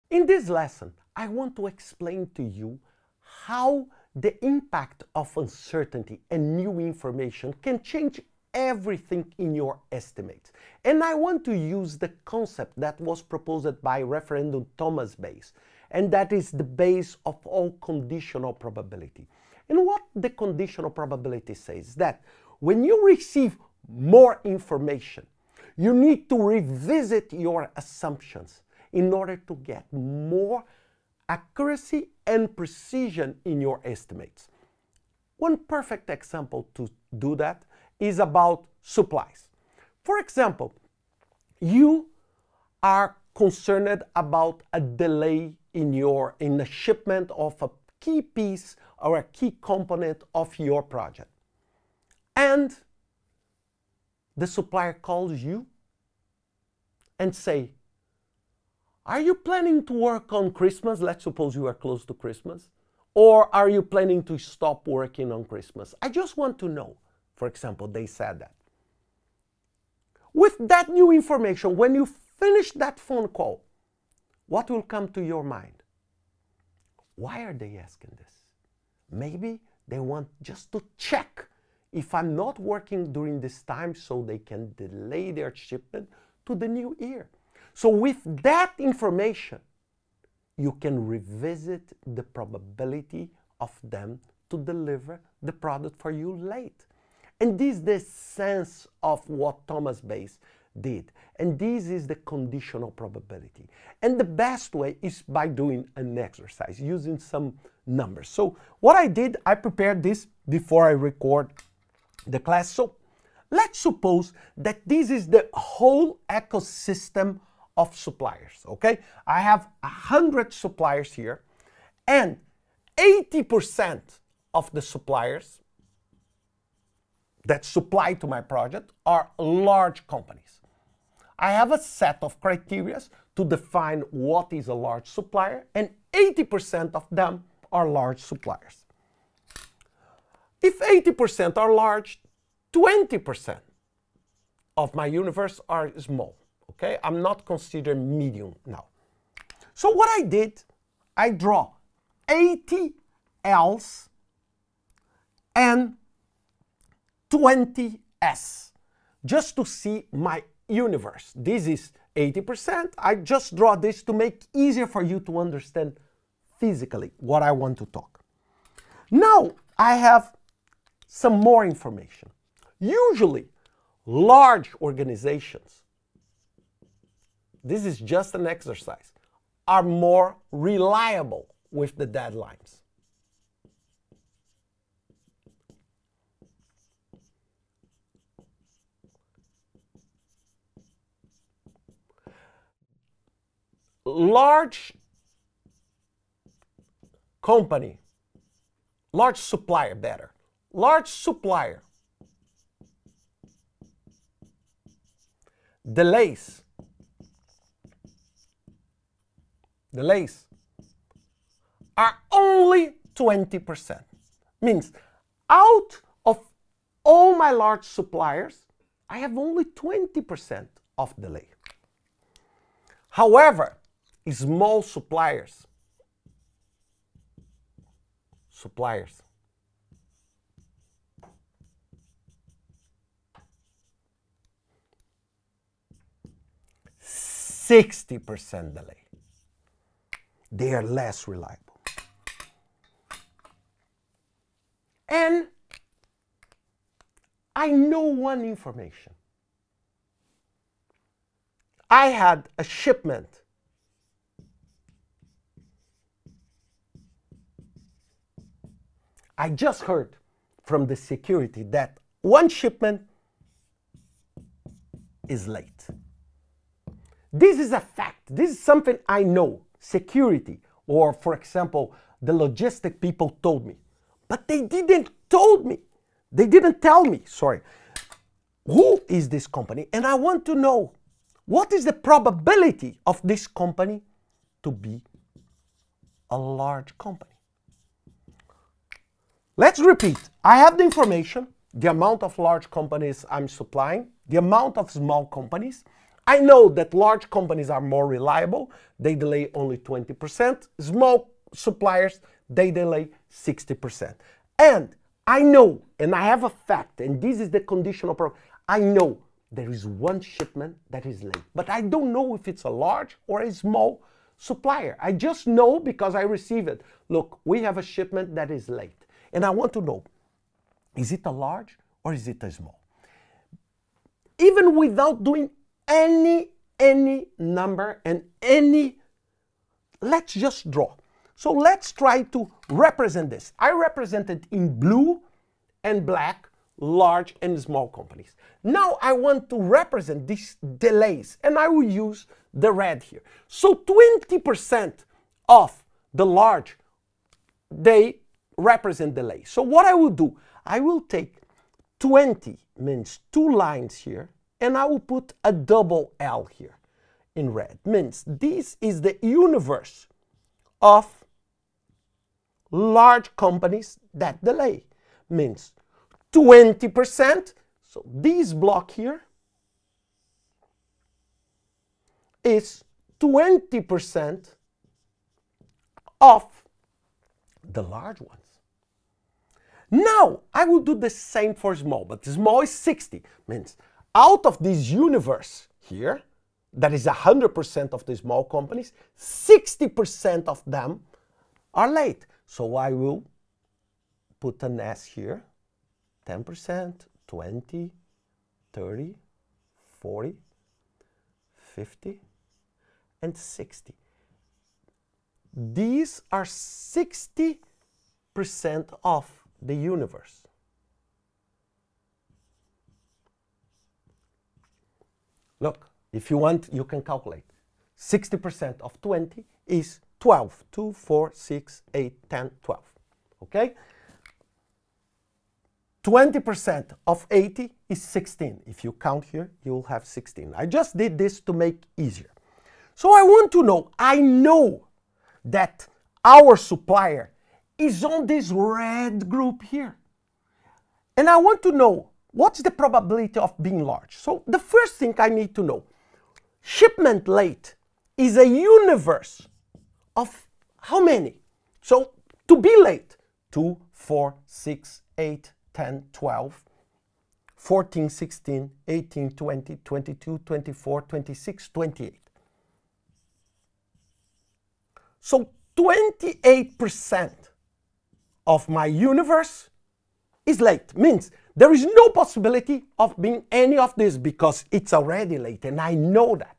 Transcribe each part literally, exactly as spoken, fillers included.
In this lesson, I want to explain to you how the impact of uncertainty and new information can change everything in your estimates. And I want to use the concept that was proposed by Referendum Thomas Bayes, and that is the base of all conditional probability. And what the conditional probability says that when you receive more information, you need to revisit your assumptions in order to get more accuracy and precision in your estimates. One perfect example to do that is about supplies. For example, you are concerned about a delay in your in the shipment of a key piece or a key component of your project. And the supplier calls you and say, are you planning to work on Christmas? Let's suppose you are close to Christmas. Or are you planning to stop working on Christmas? I just want to know. For example, they said that. With that new information, when you finish that phone call, what will come to your mind? Why are they asking this? Maybe they want just to check if I'm not working during this time so they can delay their shipment to the new year. So with that information, you can revisit the probability of them to deliver the product for you late. And this is the sense of what Thomas Bayes did. And this is the conditional probability. And the best way is by doing an exercise, using some numbers. So what I did, I prepared this before I record the class. So let's suppose that this is the whole ecosystem of suppliers, okay? I have one hundred suppliers here, and eighty percent of the suppliers that supply to my project are large companies. I have a set of criteria to define what is a large supplier, and eighty percent of them are large suppliers. If eighty percent are large, twenty percent of my universe are small. Okay, I'm not considering medium now. So what I did, I draw eighty L's and twenty S, just to see my universe. This is eighty percent. I just draw this to make it easier for you to understand physically what I want to talk. Now I have some more information. Usually, large organizations, this is just an exercise, are more reliable with the deadlines. Large company, large supplier better, large supplier delays Delays are only twenty percent. Means out of all my large suppliers, I have only twenty percent of delay. However, small suppliers, suppliers, sixty percent delay. They are less reliable. And I know one information. I had a shipment I just heard from the security that one shipment is late. This is a fact. This is something I know. Security, or for example, the logistic people told me. But they didn't told me. They didn't tell me, sorry. Who is this company? And I want to know, what is the probability of this company to be a large company? Let's repeat. I have the information, the amount of large companies I'm supplying, the amount of small companies. I know that large companies are more reliable. They delay only twenty percent. Small suppliers, they delay sixty percent. And I know, and I have a fact, and this is the conditional probability. I know there is one shipment that is late, but I don't know if it's a large or a small supplier. I just know because I receive it. Look, we have a shipment that is late, and I want to know, is it a large or is it a small? Even without doing any, any number and any, let's just draw. So let's try to represent this. I represented in blue and black large and small companies. Now I want to represent these delays, and I will use the red here. So twenty percent of the large, they represent delay. So what I will do, I will take twenty, means two lines here, and I will put a double L here in red. Means this is the universe of large companies that delay. Means twenty percent, so this block here is twenty percent of the large ones. Now, I will do the same for small, but small is sixty. Means out of this universe here, that is one hundred percent of the small companies, sixty percent of them are late. So I will put an S here, ten percent, twenty, thirty, forty, fifty, and sixty. These are sixty percent of the universe. Look, if you want, you can calculate. sixty percent of twenty is twelve. two, four, six, eight, ten, twelve. Okay? twenty percent of eighty is sixteen. If you count here, you will have sixteen. I just did this to make easier. So I want to know, I know that our supplier is on this red group here. And I want to know, what's the probability of being large? So the first thing I need to know, shipment late is a universe of how many? So to be late, two, four, six, eight, ten, twelve, fourteen, sixteen, eighteen, twenty, twenty-two, twenty-four, twenty-six, twenty-eight. So twenty-eight percent of my universe is late. Means there is no possibility of being any of this because it's already late, and I know that.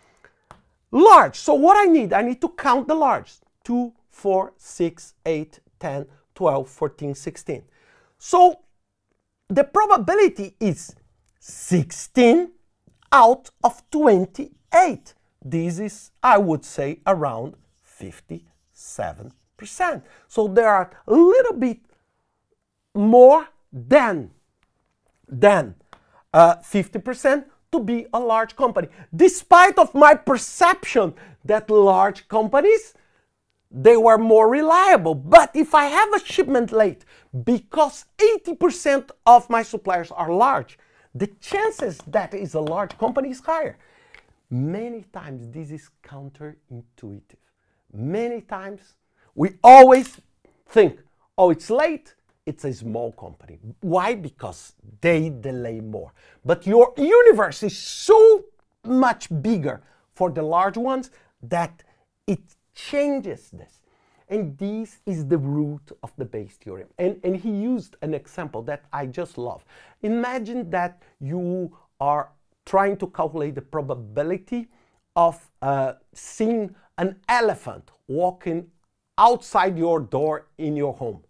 Large, so what I need, I need to count the large. two, four, six, eight, ten, twelve, fourteen, sixteen. So the probability is sixteen out of twenty-eight. This is, I would say, around fifty-seven percent. So there are a little bit more than, than uh, fifty percent to be a large company, despite of my perception that large companies, they were more reliable. But if I have a shipment late, because eighty percent of my suppliers are large, the chances that is a large company is higher. Many times this is counterintuitive. Many times we always think, oh, it's late, it's a small company. Why? Because they delay more. But your universe is so much bigger for the large ones that it changes this. And this is the root of the Bayes theorem. And, and he used an example that I just love. Imagine that you are trying to calculate the probability of uh, seeing an elephant walking outside your door in your home.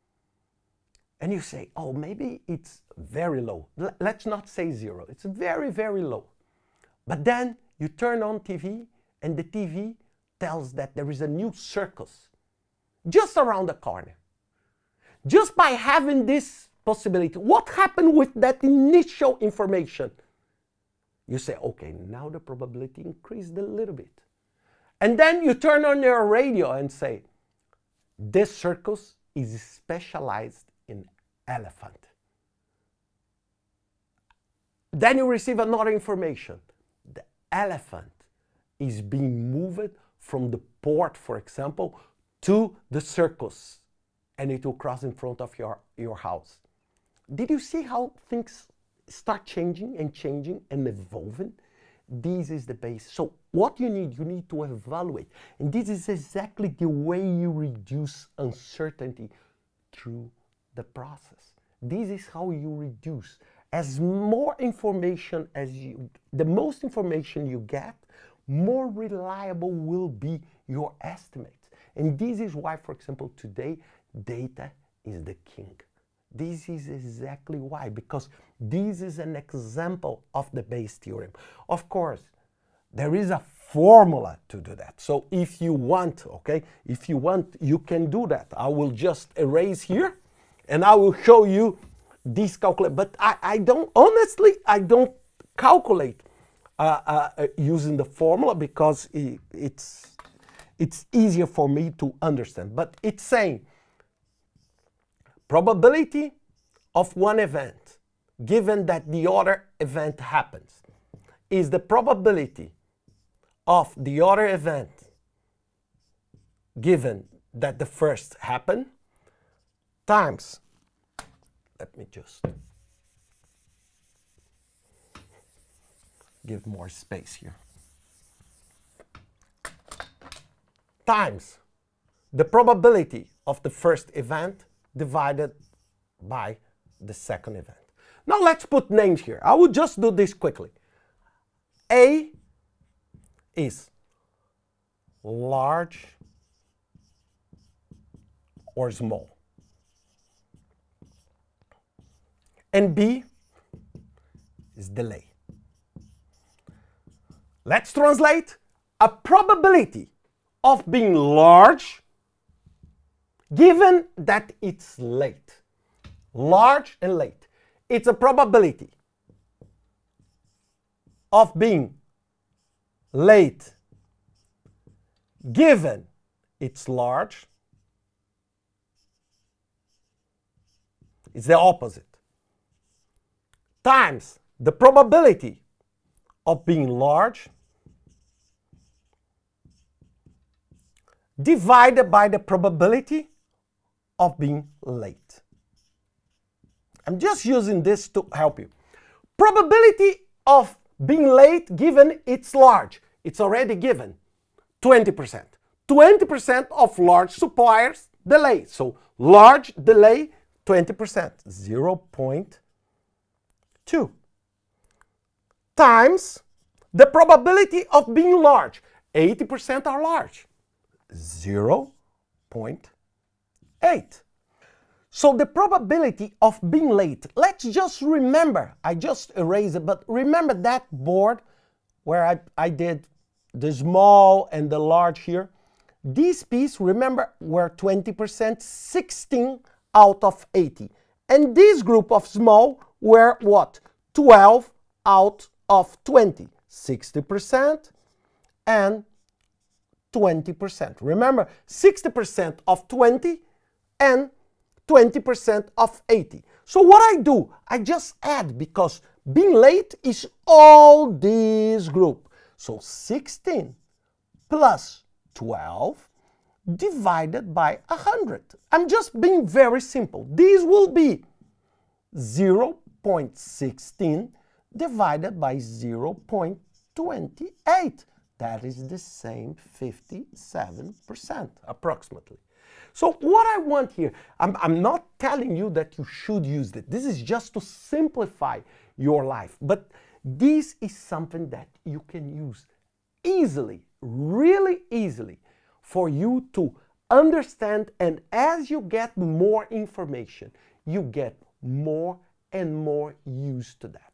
And you say, oh, maybe it's very low. L- let's not say zero. It's very, very low. But then you turn on T V and the T V tells that there is a new circus just around the corner. Just by having this possibility, what happened with that initial information? You say, okay, now the probability increased a little bit. And then you turn on your radio and say, this circus is specialized in elephant. Then you receive another information. The elephant is being moved from the port, for example, to the circus, and it will cross in front of your, your house. Did you see how things start changing and changing and evolving? This is the base. So what you need, you need to evaluate. And this is exactly the way you reduce uncertainty through the process. This is how you reduce. As more information as you, the most information you get, more reliable will be your estimates. And this is why, for example, today, data is the king. This is exactly why, because this is an example of the Bayes theorem. Of course, there is a formula to do that. So if you want, okay, if you want, you can do that. I will just erase here, and I will show you this calculate. But I, I don't, honestly, I don't calculate uh, uh, using the formula because it, it's, it's easier for me to understand. But it's saying probability of one event, given that the other event happens, is the probability of the other event given that the first happened times, let me just give more space here, times the probability of the first event divided by the second event. Now let's put names here. I will just do this quickly. A is large or small. And B is delay. Let's translate a probability of being large given that it's late. Large and late. It's a probability of being late given it's large. It's the opposite. Times the probability of being large divided by the probability of being late. I'm just using this to help you. Probability of being late given it's large. It's already given. twenty percent. twenty percent of large suppliers delay. So large delay, twenty percent. zero point two. Times the probability of being large. eighty percent are large. zero point eight. So the probability of being late, let's just remember, I just erased it, but remember that board where I, I did the small and the large here. This piece, remember, were twenty percent, sixteen out of eighty. And this group of small were what? twelve out of twenty. sixty percent and twenty percent. Remember, sixty percent of twenty and twenty percent of eighty. So what I do, I just add, because being late is all this group. So sixteen plus twelve divided by one hundred. I'm just being very simple. This will be zero point one six divided by zero point two eight. That is the same fifty-seven percent approximately. So what I want here, I'm, I'm not telling you that you should use it. This is just to simplify your life. But this is something that you can use easily, really easily, for you to understand. And as you get more information, you get more and more used to that.